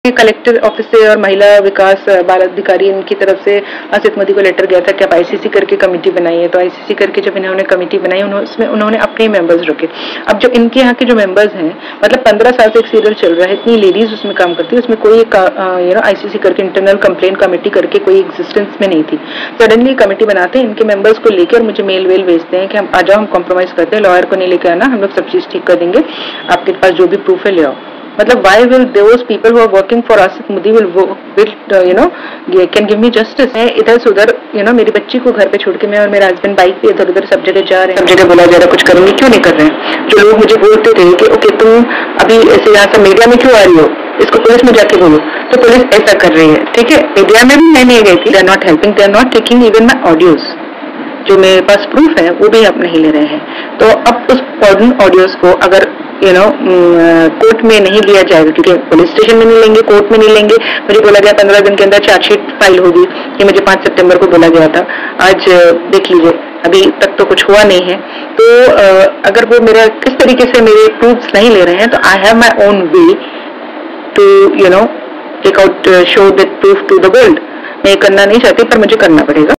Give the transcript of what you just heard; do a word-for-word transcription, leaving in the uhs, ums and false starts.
Collector office से और महिला विकास बाल अधिकारी इनकी तरफ से आसिफ मोदी को लेटर गया था कि आप आईसीसी करके कमेटी बनाइए। तो आईसीसी करके जब इन्होंने कमेटी बनाई उन्होंने उसमें उन्होंने अपने मेंबर्स रखे। अब जो इनके यहाँ के जो मेंबर्स हैं, मतलब पंद्रह साल से एक सीरियल चल रहा है, इतनी लेडीज उसमें काम करती है, उसमें कोई यू नो आईसीसी करके इंटरनल कंप्लेंट कमेटी करके कोई एग्जिस्टेंस में नहीं थी। सडनली कमेटी बनाते हैं, इनके मेंबर्स को लेकर मुझे मेल वेल भेजते हैं कि हम आ जाओ, हम कॉम्प्रोमाइज करते हैं, लॉयर को नहीं लेके आना, हम लोग सब चीज ठीक कर देंगे, आपके पास जो भी प्रूफ है ले आओ। मतलब why will those people who are working for Asif Modi will will uh, you know can give me justice? मैं इधर से उधर you know मेरी बच्ची को घर पे छोड़ के मैं और मेरा हस्बैंड बाइक पे इधर उधर सब जगह जा रहे हैं, सब जगह बोला जा रहा है कुछ करेंगे, क्यों नहीं कर रहे हैं? जो लोग मुझे बोलते थे कि ओके तुम अभी ऐसे यहाँ से मीडिया में क्यों आ रही हो, इसको पुलिस में जाके बोलो, तो पुलिस ऐसा कर रही है। ठीक है, मीडिया में भी मैं नहीं गई थी, they are not helping, they are not taking even my audios, जो मेरे पास प्रूफ है वो भी आप नहीं ले रहे हैं। तो अब उस ऑडियोज को अगर यू नो कोर्ट में नहीं लिया जाएगा, क्योंकि पुलिस स्टेशन में नहीं लेंगे, कोर्ट में नहीं लेंगे, मुझे बोला गया पंद्रह दिन के अंदर चार्जशीट फाइल होगी, ये मुझे पांच सितंबर को बोला गया था। आज देख लीजिए अभी तक तो कुछ हुआ नहीं है। तो अगर वो मेरा किस तरीके से मेरे प्रूफ्स नहीं ले रहे हैं, तो I have my own way to you know take out show that proof to the world. मैं ये करना नहीं चाहती, पर मुझे करना पड़ेगा।